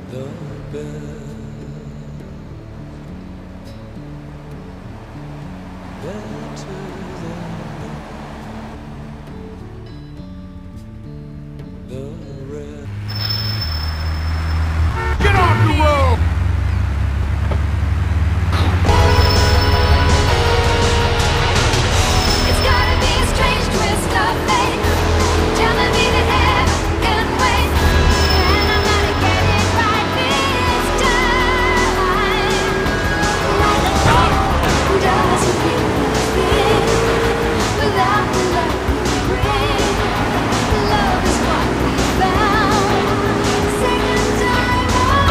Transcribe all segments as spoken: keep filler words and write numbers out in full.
the bell. Better than the rest. Get off the road! It's gotta be a strange twist of fate, telling me that heaven can wait, and I'm gonna get it right this time. Like a fire who doesn't feel nothing without the love you bring. Love is what we found. Second time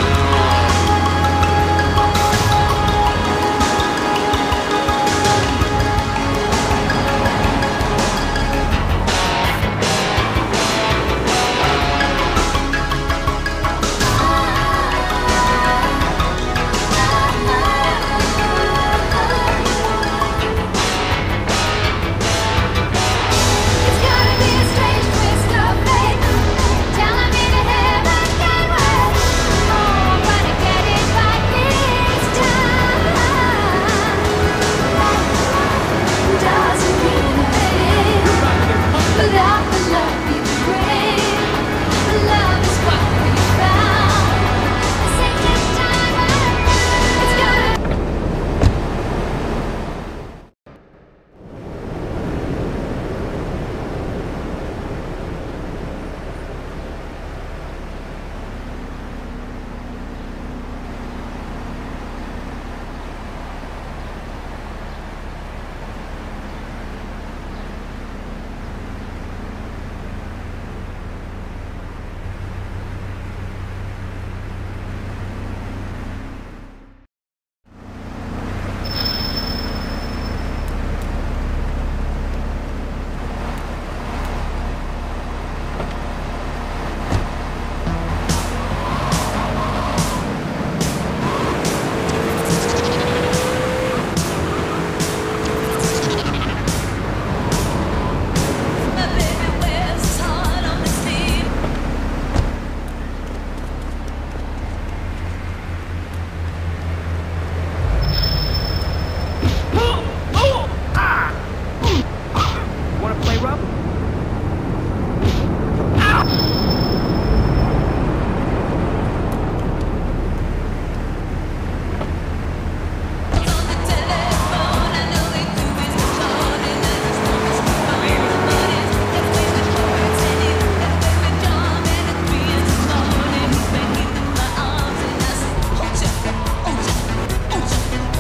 It's gotta be a strange twist of fate, telling me that heaven can wait. Oh, I'm gonna get it right this time. Like a fire who doesn't mean nothing without the love you bring. Love is what we found. The second time around, it's gotta. My baby wears his heart on his sleeve. Wanna play rough? On the telephone, I know they do his phone, and I just want to speak on the money. Let's play with words and it, let's play with drum and it's three in the morning. He's banging in my arms and I say, oh ja, oh ja, oh ja.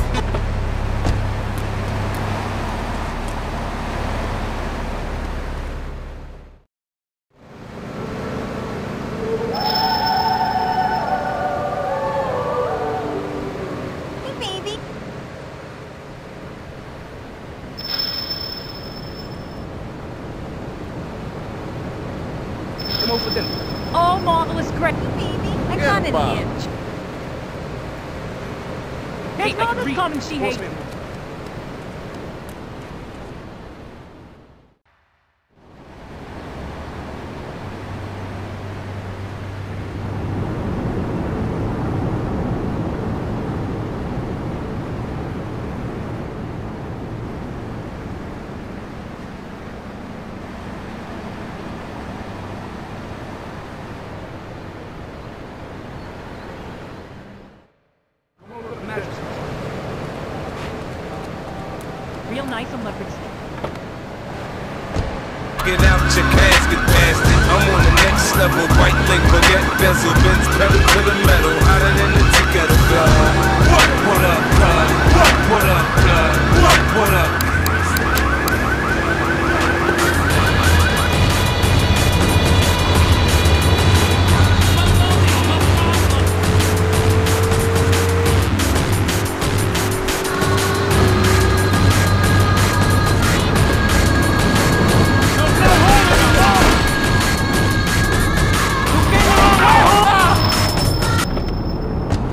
Hey baby. Come over for dinner. Oh, marvelous, great baby. I Yeah, got an Bob. inch. Hey, His I mother's read. coming, she hates. Horseman. Come over to the mattress. Real nice on leopard skin. Get out your casket, bastard. I'm on the next level. White link, forget bezel, bends pedal to the metal. Hotter than the tick of the bell. What? What up, blood? What? What up, blood? What? What up? Don't get in the way!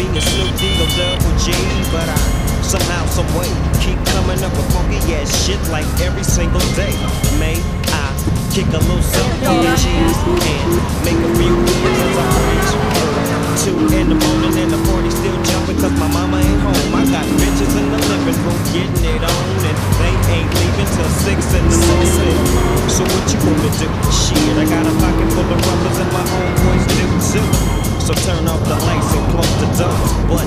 a Snoop D or Double G, but I somehow, some way keep coming up with funky ass shit like every single day. May I kick a little something on the cheese and make a few moves as I reach two in the morning and the party still jumping cause my mama ain't home. I got bitches in the living room getting it on and they ain't leaving till six in the morning. So what you gonna do? Shit, I got a pocket full of rubbers and my homeboys do too. So turn off the lights and close the door. But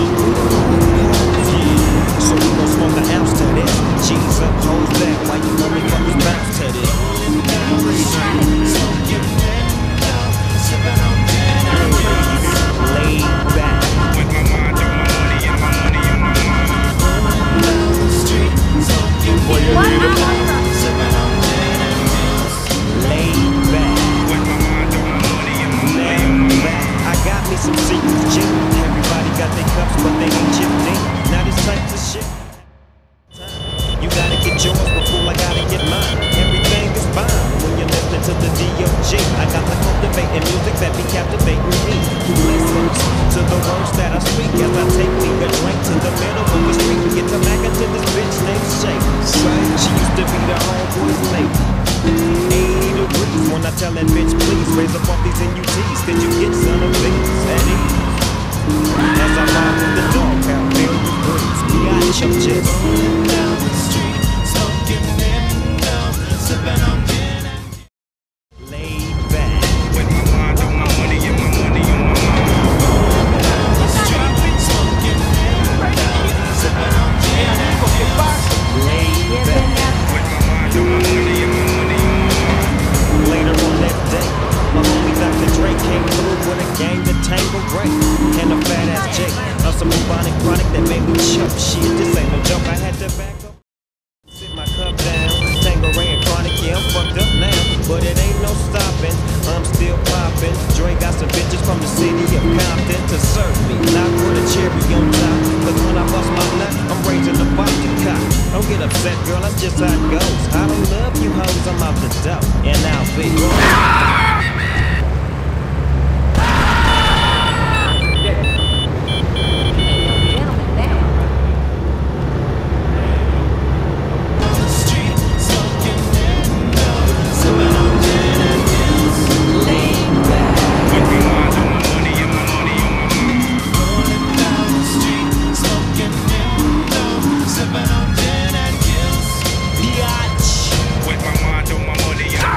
yeah, so we gon' smoke an ounce to this. Cheese up, hold that while you motherfuckers bounce to this. Laid back. With my mind on my money and my money on my mind. Down the street, smoking laid back. With my mind on my money and my money on my mind. I got me some secrets, Jim. Everybody got their cups, but they ain't chipped in. Now this type of shit. You gotta get yours before I gotta get mine. Everything is fine when you're listening to the D O G. I got the cultivating music that be captivating me. Who listens to the words that I speak as I take me a drink to the middle of the street and get to back into this bitch named Shay. She used to be the homeboy's lady. eighty degrees when I tell that bitch, please raise up off these N U Ts. Did you get some of these at ease? As I ride with the dog, out filled with breeze. Got your just down the street, smoking in, sipping on gin and laid back. With my mind on my money and my money on my mind. Down the street, smoking in, sipping on gin and laid back. With my mind on my money and my money on my mind. Later on that day, my homie Doctor Dre came through with a gang to Tangle Ray and a fat ass Jake of some bubonic chronic that made me choke. Shit, this ain't no joke. I had to back up, sit my cup down. Tangle Ray and chronic, yeah, I'm fucked up now, but it ain't no stopping. I'm still popping. Dre got some bitches from the city of Compton to serve me. Not put a cherry on top, cause when I bust my nut, I'm raising the bar to cop. Don't get upset, girl, that's just how it goes. I don't love you hoes, I'm out the dough, and I'll be With my mind on my money and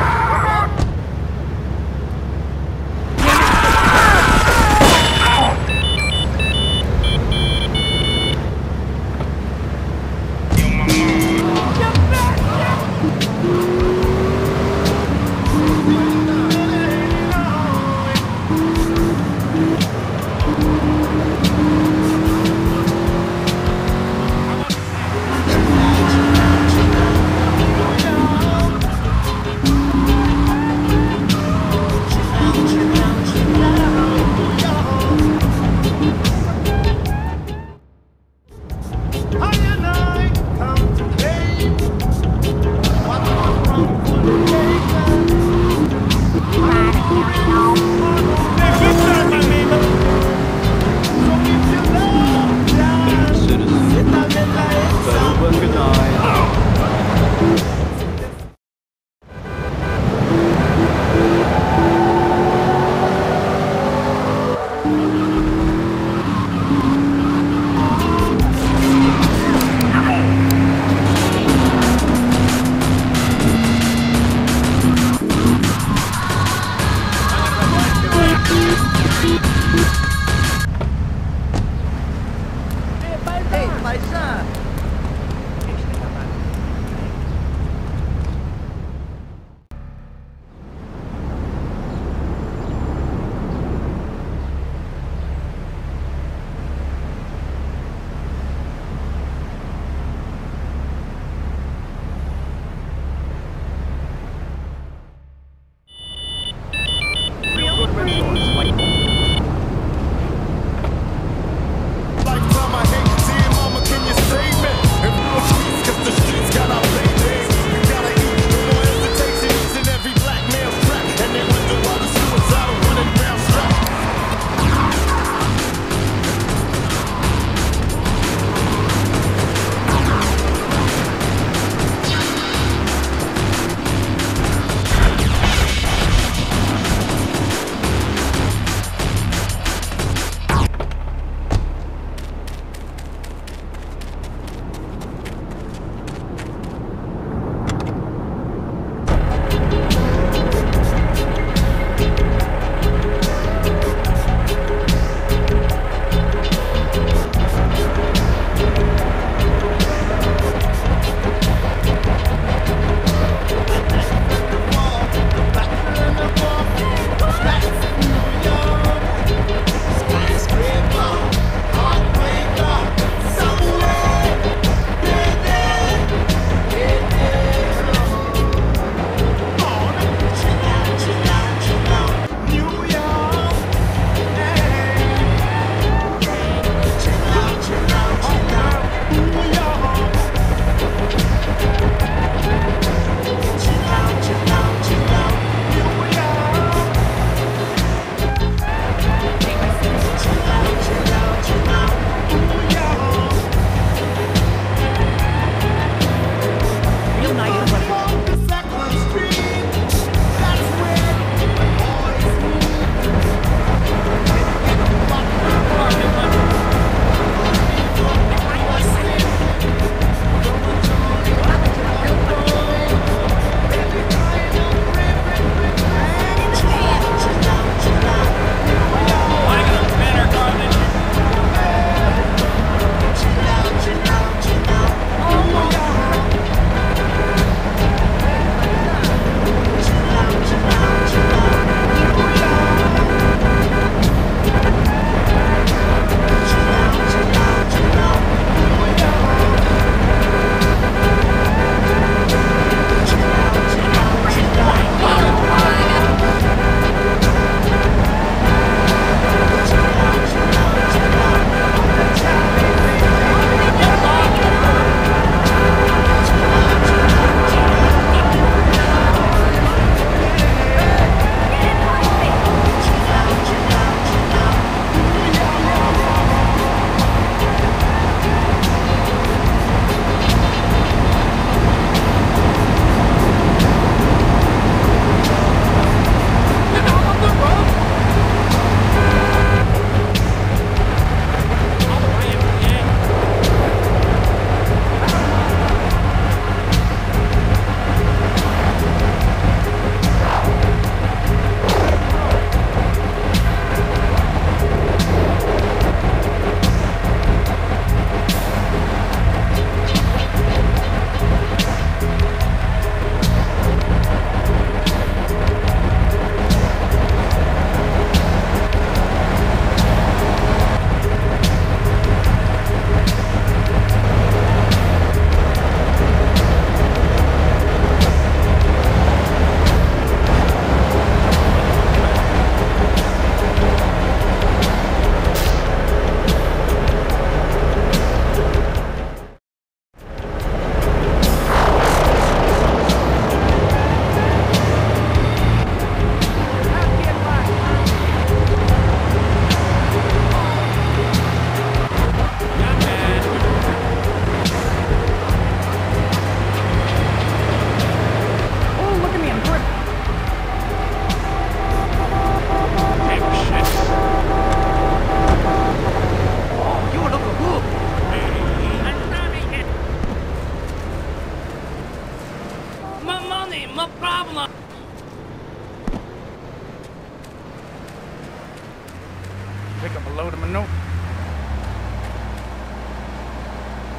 Lifetime, I hate seeing mama, can you save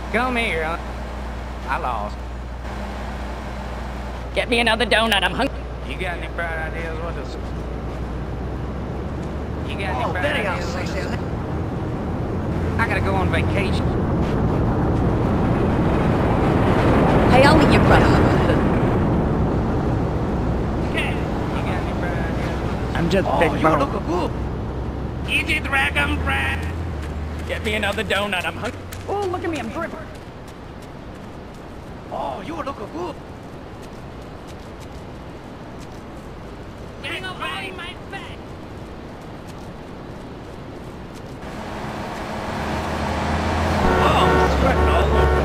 Come here. huh? I lost. Get me another donut. I'm hungry. You got any bright ideas what to... You got any Oh, bright very ideas what to... awesome. I gotta go on vacation. Hey, I'll meet your brother. You got any bright ideas? I'm just Oh, big you bone. look good. Easy dragon bread. Get me another donut. I'm hungry. Oh, look at me. I'm dripping. Oh, you look good. Getting away my bag. Oh, sweating all over.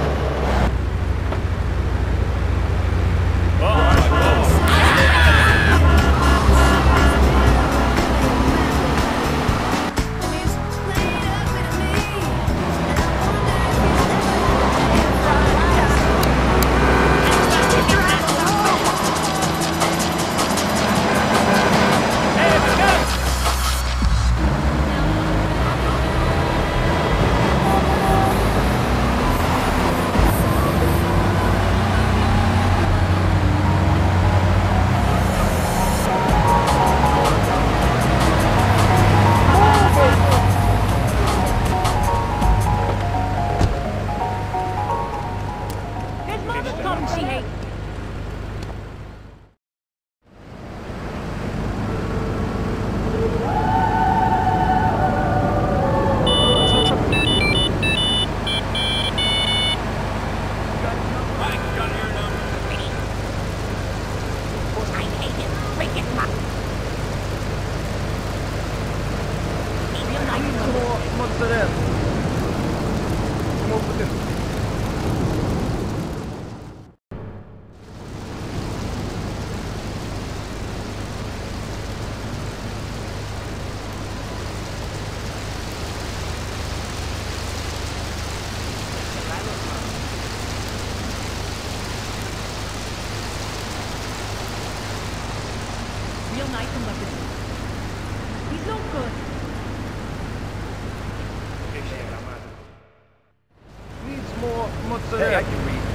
His mother's coming. She hates. Mozzarella. Come over there. Real nice and lovely. He's no good. Needs more mozzarella. Hey, I can read.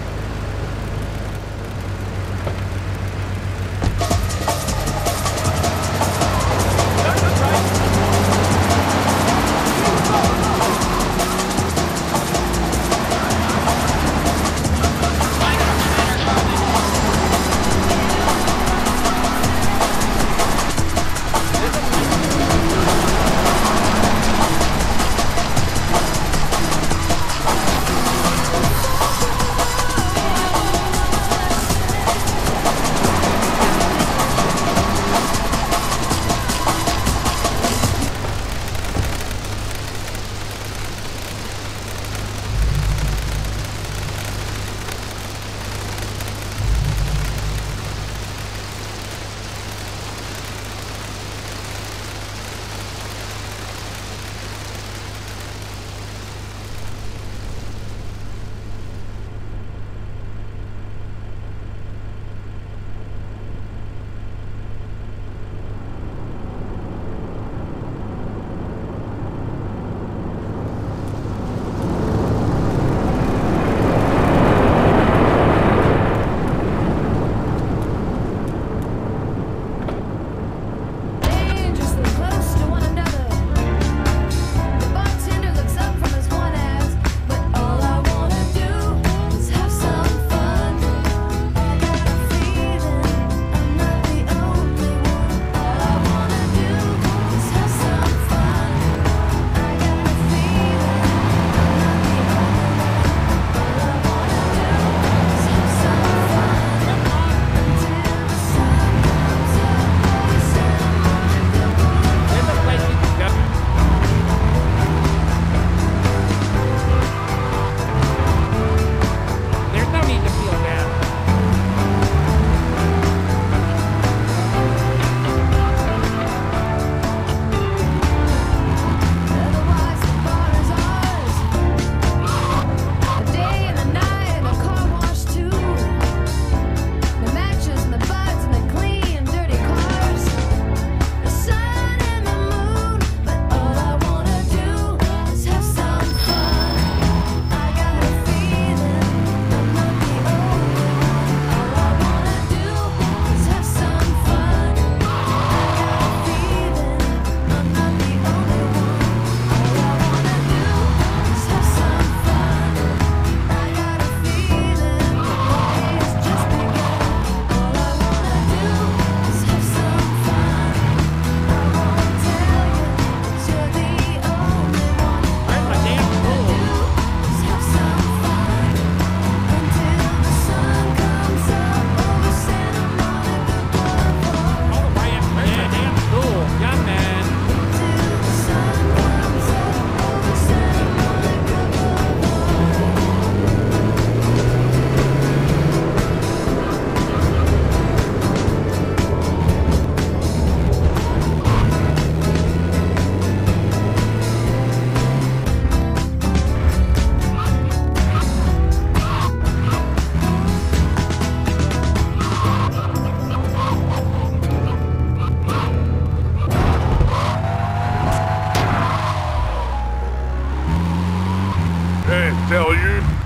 you.